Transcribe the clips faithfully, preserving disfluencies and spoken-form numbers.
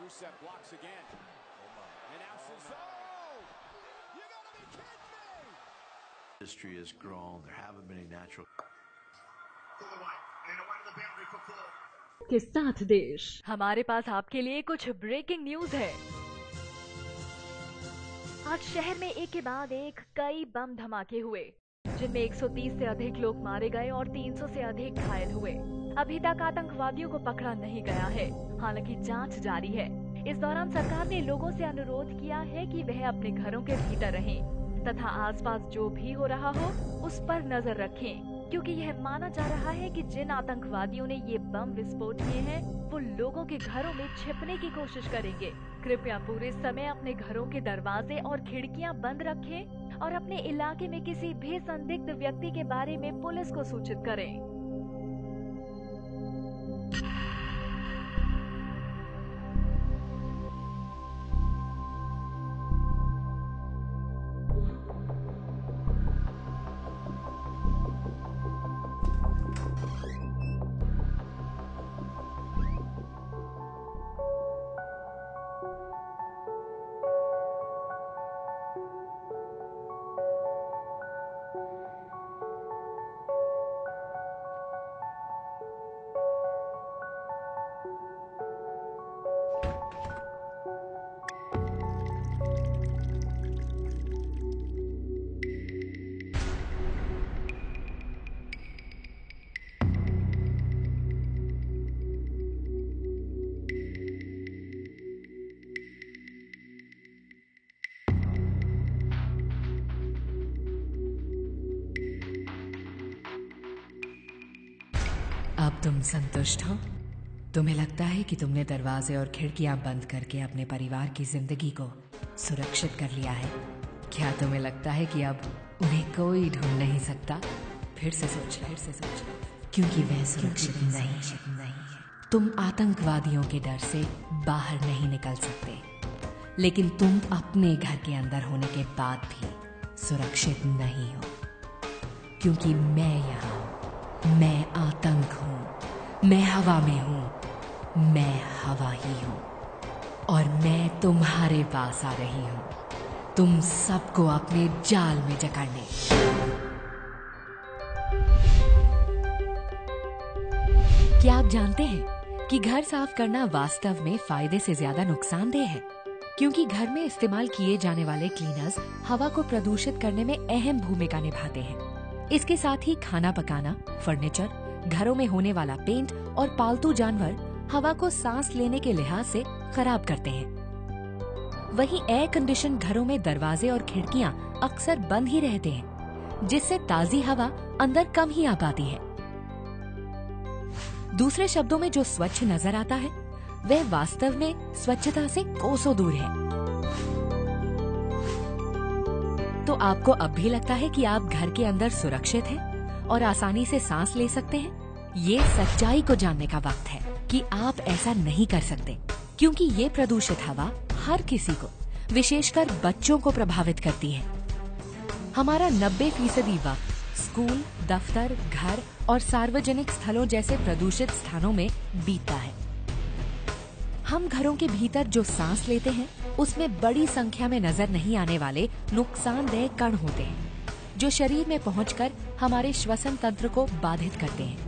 Rusev blocks again. And now Cesaro! You gotta be kidding me! History has grown. There haven't been any natural. के साथ देश। हमारे पास आपके लिए कुछ ब्रेकिंग न्यूज है। आज शहर में एक के बाद एक कई बम धमाके हुए, जिनमें एक सौ तीस से अधिक लोग मारे गए और तीन सौ से अधिक घायल हुए। अभी तक आतंकवादियों को पकड़ा नहीं गया है, हालांकि जांच जारी है। इस दौरान सरकार ने लोगों से अनुरोध किया है कि वह अपने घरों के भीतर रहें तथा आसपास जो भी हो रहा हो उस पर नजर रखें, क्योंकि यह माना जा रहा है कि जिन आतंकवादियों ने ये बम विस्फोट किए हैं वो लोगों के घरों में छिपने की कोशिश करेंगे। कृपया पूरे समय अपने घरों के दरवाजे और खिड़कियां बंद रखें और अपने इलाके में किसी भी संदिग्ध व्यक्ति के बारे में पुलिस को सूचित करें। अब तुम संतुष्ट हो? तुम्हें लगता है कि तुमने दरवाजे और खिड़कियां बंद करके अपने परिवार की जिंदगी को सुरक्षित कर लिया है? क्या तुम्हें लगता है कि अब उन्हें कोई ढूंढ नहीं सकता? फिर से सोच फिर से सोच क्योंकि वह सुरक्षित नहीं है। तुम आतंकवादियों के डर से बाहर नहीं निकल सकते, लेकिन तुम अपने घर के अंदर होने के बाद भी सुरक्षित नहीं हो, क्योंकि मैं यहाँ हूँ। मैं आतंक हूँ, मैं हवा में हूँ, मैं हवा ही हूँ और मैं तुम्हारे पास आ रही हूँ, तुम सबको अपने जाल में जकड़ने। क्या आप जानते हैं कि घर साफ करना वास्तव में फायदे से ज्यादा नुकसानदेह है, क्योंकि घर में इस्तेमाल किए जाने वाले क्लीनर्स हवा को प्रदूषित करने में अहम भूमिका निभाते हैं। इसके साथ ही खाना पकाना, फर्नीचर, घरों में होने वाला पेंट और पालतू जानवर हवा को सांस लेने के लिहाज से खराब करते हैं। वहीं एयर कंडीशन घरों में दरवाजे और खिड़कियां अक्सर बंद ही रहते हैं, जिससे ताजी हवा अंदर कम ही आ पाती है। दूसरे शब्दों में जो स्वच्छ नजर आता है वह वास्तव में स्वच्छता से कोसों दूर है। तो आपको अब भी लगता है कि आप घर के अंदर सुरक्षित हैं और आसानी से सांस ले सकते हैं? ये सच्चाई को जानने का वक्त है कि आप ऐसा नहीं कर सकते, क्योंकि ये प्रदूषित हवा हर किसी को, विशेषकर बच्चों को प्रभावित करती है। हमारा नब्बे फीसदी वक्त स्कूल, दफ्तर, घर और सार्वजनिक स्थलों जैसे प्रदूषित स्थानों में बीतता है। हम घरों के भीतर जो सांस लेते हैं उसमें बड़ी संख्या में नजर नहीं आने वाले नुकसानदेह कण होते हैं, जो शरीर में पहुंचकर हमारे श्वसन तंत्र को बाधित करते हैं।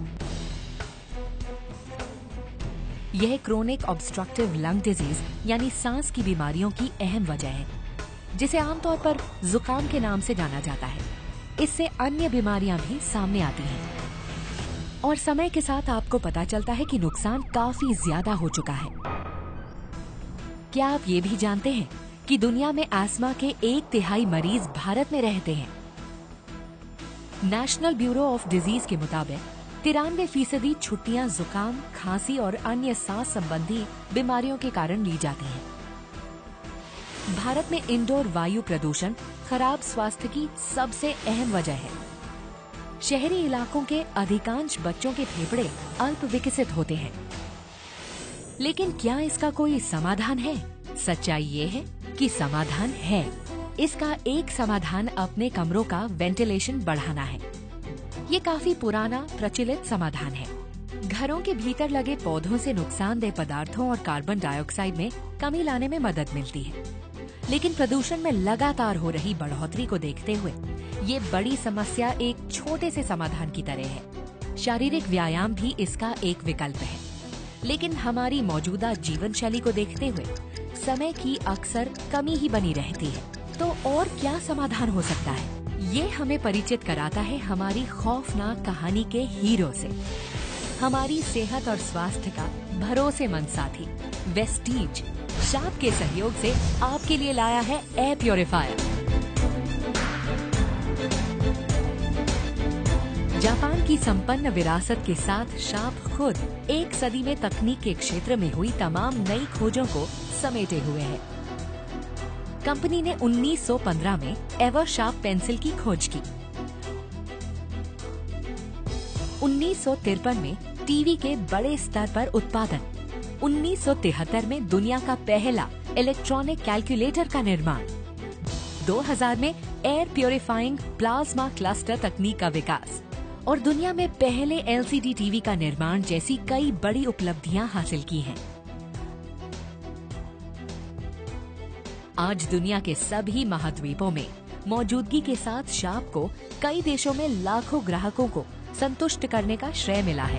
यह क्रोनिक ऑब्स्ट्रक्टिव लंग डिजीज यानी सांस की बीमारियों की अहम वजह है, जिसे आमतौर पर जुकाम के नाम से जाना जाता है। इससे अन्य बीमारियां भी सामने आती हैं और समय के साथ आपको पता चलता है कि नुकसान काफी ज्यादा हो चुका है। क्या आप ये भी जानते हैं कि दुनिया में अस्थमा के एक तिहाई मरीज भारत में रहते हैं? नेशनल ब्यूरो ऑफ डिजीज के मुताबिक तिरानवे फीसदी छुट्टियां जुकाम, खांसी और अन्य सांस संबंधी बीमारियों के कारण ली जाती हैं। भारत में इंडोर वायु प्रदूषण खराब स्वास्थ्य की सबसे अहम वजह है। शहरी इलाकों के अधिकांश बच्चों के फेफड़े अल्प विकसित होते हैं, लेकिन क्या इसका कोई समाधान है? सच्चाई ये है कि समाधान है। इसका एक समाधान अपने कमरों का वेंटिलेशन बढ़ाना है। ये काफी पुराना प्रचलित समाधान है, घरों के भीतर लगे पौधों से नुकसानदेह पदार्थों और कार्बन डाइऑक्साइड में कमी लाने में मदद मिलती है। लेकिन प्रदूषण में लगातार हो रही बढ़ोतरी को देखते हुए ये बड़ी समस्या एक छोटे से समाधान की तरह है। शारीरिक व्यायाम भी इसका एक विकल्प है। लेकिन हमारी मौजूदा जीवन शैली को देखते हुए समय की अक्सर कमी ही बनी रहती है। तो और क्या समाधान हो सकता है? ये हमें परिचित कराता है हमारी खौफनाक कहानी के हीरो से। हमारी सेहत और स्वास्थ्य का भरोसेमंद साथी वेस्टीज शाप के सहयोग से आपके लिए लाया है एयर प्योरीफायर। जापान की संपन्न विरासत के साथ शाप खुद एक सदी में तकनीक के क्षेत्र में हुई तमाम नई खोजों को समेटे हुए है। कंपनी ने उन्नीस सौ पंद्रह में एवर शार्प पेंसिल की खोज की। उन्नीस सौ तिरपन में टीवी के बड़े स्तर पर उत्पादन। उन्नीस सौ तिहत्तर में दुनिया का पहला इलेक्ट्रॉनिक कैलकुलेटर का निर्माण। दो हज़ार में एयर प्योरीफाइंग प्लाज्मा क्लस्टर तकनीक का विकास और दुनिया में पहले एलसीडी टीवी का निर्माण जैसी कई बड़ी उपलब्धियां हासिल की हैं। आज दुनिया के सभी महाद्वीपों में मौजूदगी के साथ शार्प को कई देशों में लाखों ग्राहकों को संतुष्ट करने का श्रेय मिला है।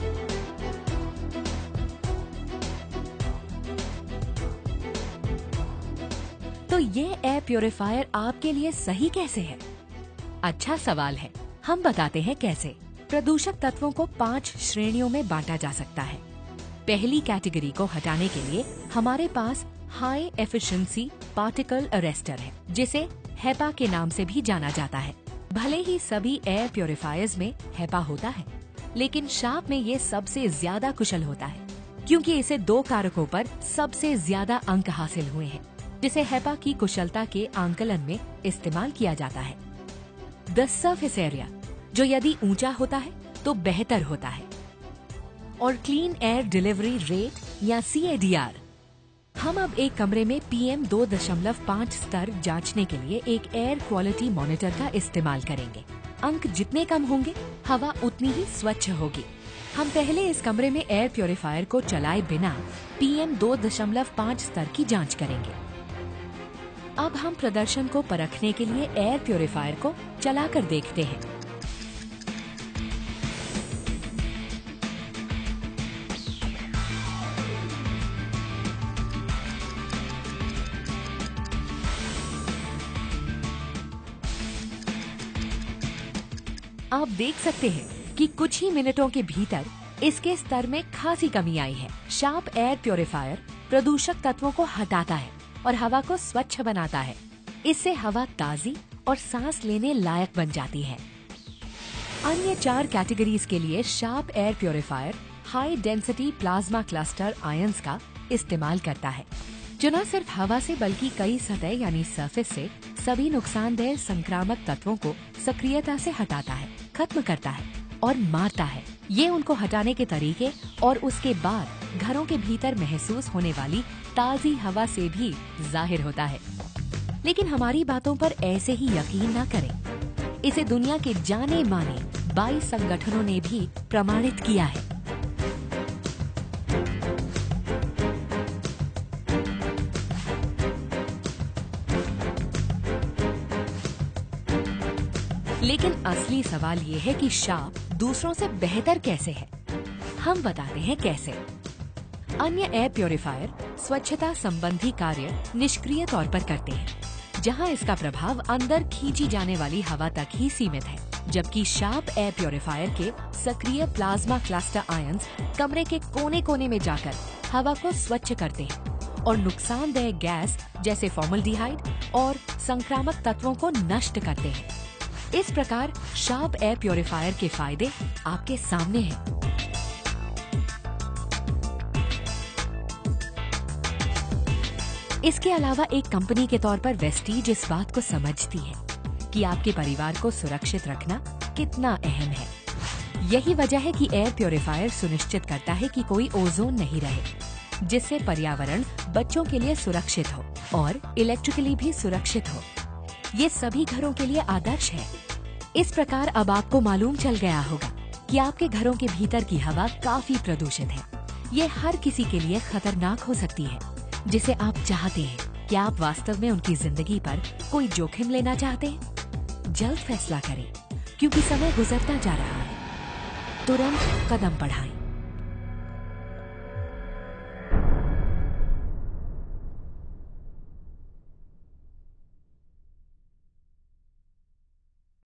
तो ये एयर प्योरीफायर आपके लिए सही कैसे है? अच्छा सवाल है। हम बताते हैं कैसे। प्रदूषक तत्वों को पांच श्रेणियों में बांटा जा सकता है। पहली कैटेगरी को हटाने के लिए हमारे पास हाई एफिशिएंसी पार्टिकल अरेस्टर है, जिसे हेपा के नाम से भी जाना जाता है। भले ही सभी एयर प्योरीफायर्स में हेपा होता है, लेकिन शार्प में ये सबसे ज्यादा कुशल होता है, क्योंकि इसे दो कारकों पर सबसे ज्यादा अंक हासिल हुए हैं, जिसे हेपा की कुशलता के आंकलन में इस्तेमाल किया जाता है। द सरफेस एरिया, जो यदि ऊंचा होता है तो बेहतर होता है, और क्लीन एयर डिलीवरी रेट या सी ए डी आर। हम अब एक कमरे में पी एम दो दशमलव पाँच स्तर जांचने के लिए एक एयर क्वालिटी मॉनिटर का इस्तेमाल करेंगे। अंक जितने कम होंगे, हवा उतनी ही स्वच्छ होगी। हम पहले इस कमरे में एयर प्योरीफायर को चलाए बिना पी एम दो दशमलव पाँच स्तर की जांच करेंगे। अब हम प्रदर्शन को परखने के लिए एयर प्योरीफायर को चलाकर देखते हैं। आप देख सकते हैं कि कुछ ही मिनटों के भीतर इसके स्तर में खासी कमी आई है। शार्प एयर प्योरीफायर प्रदूषक तत्वों को हटाता है और हवा को स्वच्छ बनाता है। इससे हवा ताजी और सांस लेने लायक बन जाती है। अन्य चार कैटेगरीज के लिए Sharp air purifier high density plasma cluster ions का इस्तेमाल करता है, जो न सिर्फ हवा से बल्कि कई सतह यानी सरफेस से सभी नुकसानदेह संक्रामक तत्वों को सक्रियता से हटाता है, खत्म करता है और मारता है। ये उनको हटाने के तरीके और उसके बाद घरों के भीतर महसूस होने वाली ताजी हवा से भी जाहिर होता है। लेकिन हमारी बातों पर ऐसे ही यकीन न करें। इसे दुनिया के जाने माने बाईस संगठनों ने भी प्रमाणित किया है। लेकिन असली सवाल ये है कि शार्प दूसरों से बेहतर कैसे है। हम बताते हैं कैसे। अन्य एयर प्योरीफायर स्वच्छता संबंधी कार्य निष्क्रिय तौर पर करते हैं, जहां इसका प्रभाव अंदर खींची जाने वाली हवा तक ही सीमित है, जबकि शार्प एयर प्योरीफायर के सक्रिय प्लाज्मा क्लस्टर आयंस कमरे के कोने कोने में जाकर हवा को स्वच्छ करते हैं और नुकसानदेह गैस जैसे फॉर्मल्डिहाइड और संक्रामक तत्वों को नष्ट करते हैं। इस प्रकार शार्प एयर प्योरीफायर के फायदे आपके सामने हैं। इसके अलावा एक कंपनी के तौर पर वेस्टीज इस बात को समझती है कि आपके परिवार को सुरक्षित रखना कितना अहम है। यही वजह है कि एयर प्योरीफायर सुनिश्चित करता है कि कोई ओजोन नहीं रहे, जिससे पर्यावरण बच्चों के लिए सुरक्षित हो और इलेक्ट्रिकली भी सुरक्षित हो। ये सभी घरों के लिए आदर्श है। इस प्रकार अब आपको मालूम चल गया होगा कि आपके घरों के भीतर की हवा काफी प्रदूषित है। ये हर किसी के लिए खतरनाक हो सकती है, जिसे आप चाहते हैं। क्या आप वास्तव में उनकी जिंदगी पर कोई जोखिम लेना चाहते हैं? जल्द फैसला करें, क्योंकि समय गुजरता जा रहा है। तुरंत कदम बढ़ाएं।